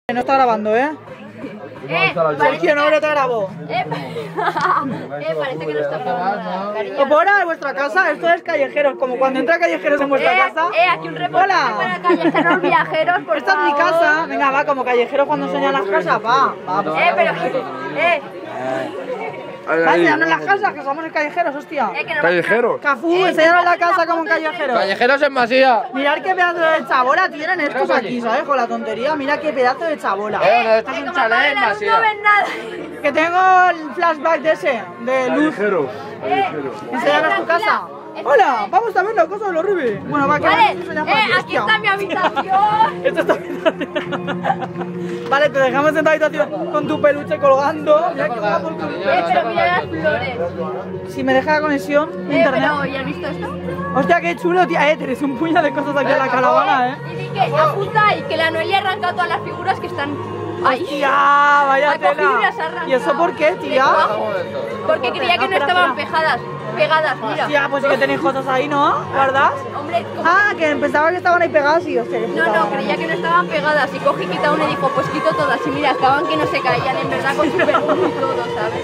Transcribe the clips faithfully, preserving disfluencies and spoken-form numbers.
No está grabando, ¿eh? Eh, Sergio, no te grabó. Eh, eh, parece que no está grabando, cariño. ¿Os puedo grabar vuestra casa? Esto es callejeros, como cuando entra callejeros en vuestra Eh, casa. eh, aquí un reportaje Hola. para callejeros viajeros, por Esta es mi favor. casa. Venga, va, como callejeros cuando enseñan las casas, va. va. Eh, pero... Eh, Va, enseñarnos las casas, que somos en callejeros, hostia. eh, que no... Callejeros. Cafú, enseñaros la casa como en callejeros. Callejeros en Masía. Mirad qué pedazo de chabola tienen estos aquí, ¿sabes? Con la tontería, mira qué pedazo de chabola. Eh, no, esto es que un como chalet apague en la luz Masía. no ven nada. Que tengo el flashback de ese, de luz. Callejeros. Eh, Enseñarnos tu casa. Hola, vamos a ver la casa de los Ribi. Bueno, va, que Vale, vamos a enseñar por eh, aquí, aquí hostia. está mi habitación. Esto está bien. Vale, te dejamos en tu habitación con tu peluche colgando. Mira qué guapo el Eh, peluche. pero mira las flores. Si me deja la conexión, Eh, internet. pero ¿ya has visto esto? Hostia, qué chulo, tía. Eh, tienes un puñado de cosas aquí en la caravana, eh. Y di que apunta ahí, que la Noelia ha arrancado todas las figuras que están ahí. Tía, vaya Ha cogido y las ha tela. arrancado. ¿Y eso por qué, tía? Porque creía que no Espera, estaban espera. pegadas. Pegadas, mira. Tía, pues sí que tenéis cosas ahí, ¿no? ¿Guardas? Hombre, como- Ah, que pensaba que estaban ahí pegadas y hostia, qué no, putada. no, creía que no estaban pegadas. Y cogí, quita una y dijo, pues quito todas. Y mira, estaban que no se caían, en verdad, con super glue y todo, ¿sabes?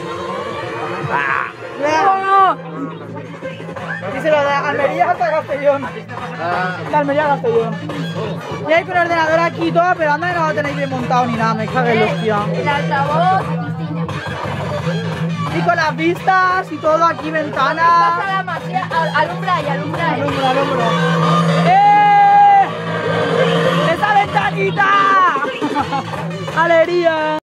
¡No! Díselo de Almería hasta Castellón. De Almería a Castellón. Y hay con el ordenador aquí y todo, pero anda que no lo tenéis bien montado ni nada, me cagué en los tíos. El altavoz. Y con las vistas y todo aquí, ventanas. Pasa la magia, al- alumbra y alumbra ahí. Alumbra, alumbra. ¡Eh! ¡Esa ventanita! ¡Alegría!